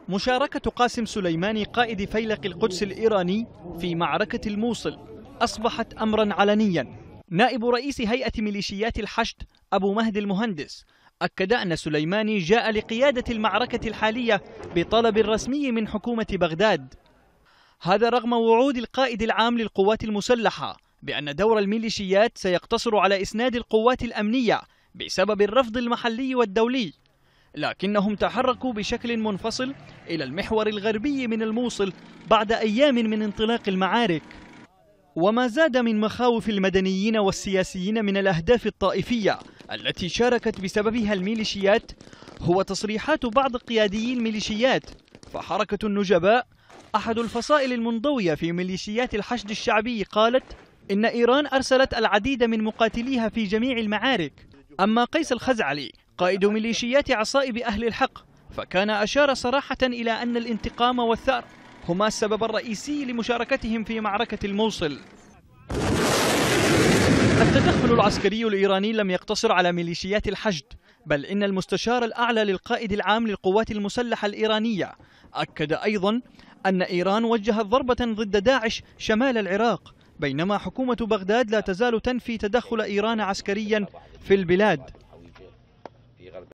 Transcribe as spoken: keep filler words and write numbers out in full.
مشاركة قاسم سليماني قائد فيلق القدس الإيراني في معركة الموصل أصبحت أمرا علنيا. نائب رئيس هيئة ميليشيات الحشد أبو مهدي المهندس أكد أن سليماني جاء لقيادة المعركة الحالية بطلب رسمي من حكومة بغداد، هذا رغم وعود القائد العام للقوات المسلحة بأن دور الميليشيات سيقتصر على إسناد القوات الأمنية بسبب الرفض المحلي والدولي، لكنهم تحركوا بشكل منفصل إلى المحور الغربي من الموصل بعد أيام من انطلاق المعارك. وما زاد من مخاوف المدنيين والسياسيين من الأهداف الطائفية التي شاركت بسببها الميليشيات هو تصريحات بعض قياديي الميليشيات. فحركة النجباء أحد الفصائل المنضوية في ميليشيات الحشد الشعبي قالت إن إيران أرسلت العديد من مقاتليها في جميع المعارك. أما قيس الخزعلي قائد ميليشيات عصائب أهل الحق فكان أشار صراحة إلى أن الانتقام والثأر هما السبب الرئيسي لمشاركتهم في معركة الموصل. التدخل العسكري الإيراني لم يقتصر على ميليشيات الحشد، بل إن المستشار الأعلى للقائد العام للقوات المسلحة الإيرانية أكد أيضا أن إيران وجهت ضربة ضد داعش شمال العراق، بينما حكومة بغداد لا تزال تنفي تدخل إيران عسكريا في البلاد.